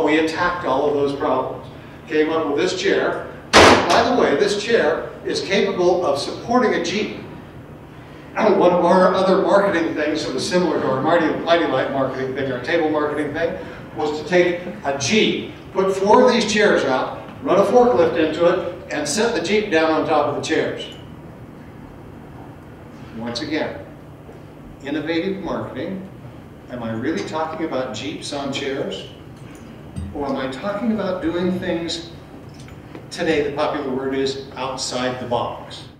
So we attacked all of those problems. Came up with this chair. By the way, this chair is capable of supporting a Jeep. And one of our other marketing things that was similar to our MityLite marketing thing, our table marketing thing, was to take a Jeep, put 4 of these chairs out, run a forklift into it, and set the Jeep down on top of the chairs. Once again, innovative marketing. Am I really talking about Jeeps on chairs? Or am I talking about doing things, today the popular word is outside the box?